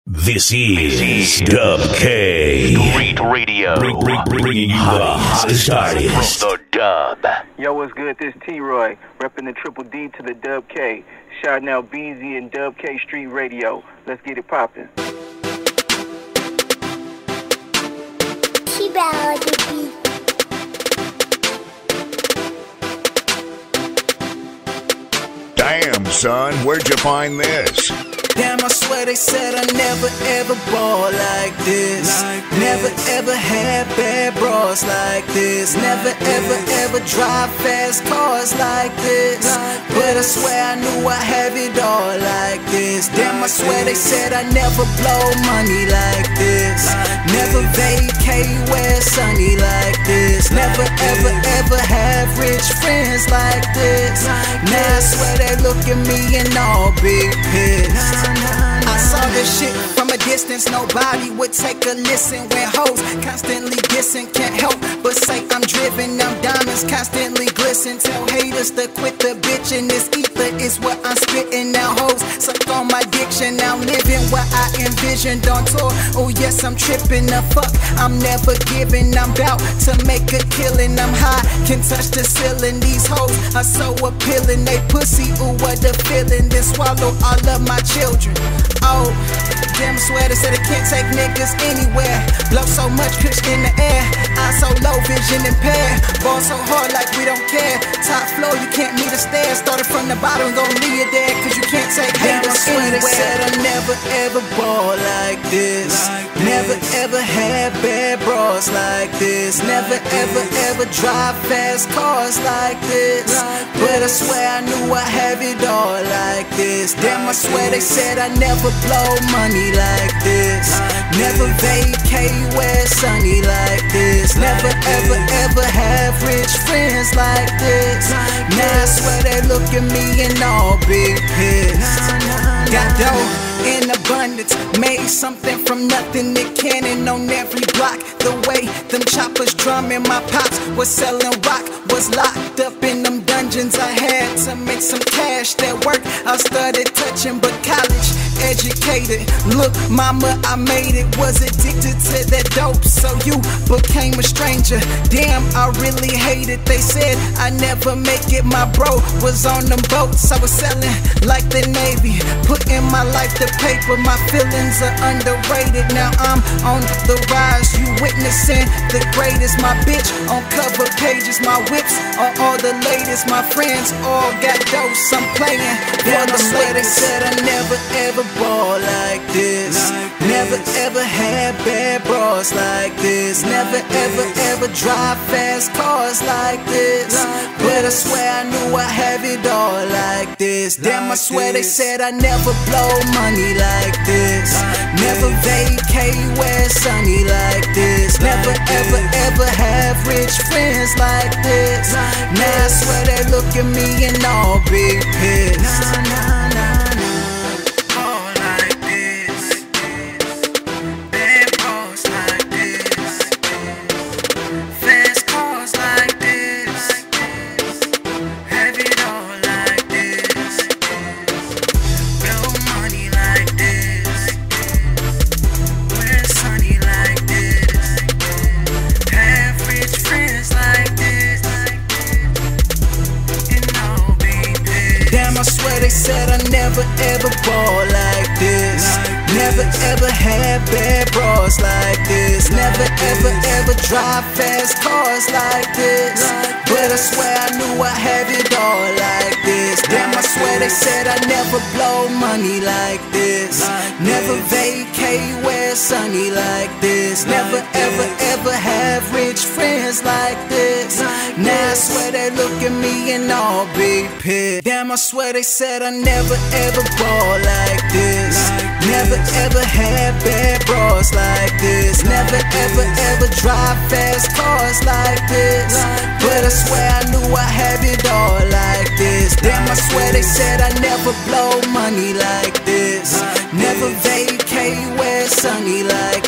This is Dubb K. Street Radio. Bringing you the hottest artists. From the Dubb. Yo, what's good? This T-Roy, repping the Triple D to the Dubb K. Shouting out Beezy and Dubb K Street Radio. Let's get it poppin'. Damn, son, where'd you find this? Damn, I swear they said I never ever ball like this. Never ever had bad bras like this. Never ever drive fast cars like this. But I swear I knew I have it all like this. Damn, I swear they said I never blow money like this. Never vacate where it's sunny like this. Never ever have rich friends like this. Now I swear they look at me and all big pissed. I saw this shit from a distance, nobody would take a listen. When hoes constantly dissing, can't help but say I'm driven. I'm diamonds constantly glisten. Tell haters to quit the bitchin'. This ether is what I'm spitting. Now hoes suck on my diction. Now living what I envisioned on tour. Oh yes, I'm tripping the fuck. I'm never giving. I'm bout to make a killing. I'm high, can touch the ceiling. These hoes are so appealing. They pussy, ooh what a feeling. Then swallow all of my children. Oh, damn, I swear they said they can't take niggas anywhere. Blow so much kush in the air. Eyes so low, vision impaired. Ball so hard like we don't care. Top floor, you can't meet the stairs. Started from the bottom, gon' leave you there. Cause you can't take haters anywhere. They said I never ever ball like this. Never ever had bad bras like this. Never ever drive fast cars like this. But I swear I knew I have it all like this. Damn, I swear they said I never blow money like this. Never vacate where it's sunny like this. Never ever have rich friends like this. Now I swear they look at me and all big pissed. Got dough in abundance, made something from nothing. It cannon on every block. The way them choppers drumming, my pops was selling rock. Was locked up in them dungeons. I had to make some cash that work. I started touching, but college educated. Look, mama, I made it. Was addicted to that dope, so you became a stranger. Damn, I really hate it. They said I never make it. My bro was on them boats. I was selling like the Navy, putting my life to paper. My feelings are underrated. Now I'm on the rise. You witnessing the greatest. My bitch on cover pages. My whips are all the latest. My friends all got dose. I'm playing for the swear they said I never ever ball like this. Never ever had bad bras like this. Never ever drive fast cars like this. But I swear I knew I have it all like this. Damn, I swear they said I never blow money like this. Never vacate where it's sunny like this. Never ever have rich friends like this. Now I swear they look at me and all big pissed. Never ever ball like this. Never ever had bad bras like this. Never ever drive fast cars like this. But I swear I knew I have it all like this. Damn, I swear they said I never blow money like this. Never vacate where it's sunny like this. Never ever have rich friends like this. Now I swear they look at me and all big pissed. Damn, I swear they said I never ever ball like this. Never ever had bad bras like this. Never ever drive fast cars like this. But I swear I knew I have it all like this. Damn, I swear they said I never blow money like this. Never vacate where it's sunny like